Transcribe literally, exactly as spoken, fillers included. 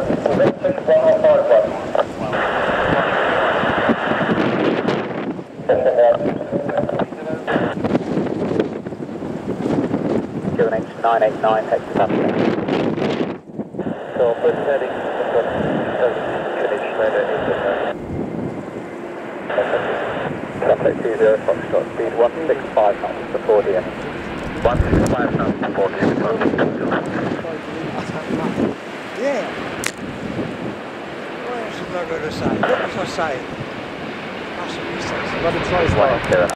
nine eight nine, exit happening. So, first heading, finish later in the traffic two zero, Foxtrot, speed one six five knots to four D M. one six five knots to four D M. Yeah. What else have I got to say? What was I saying? Must have been something. One,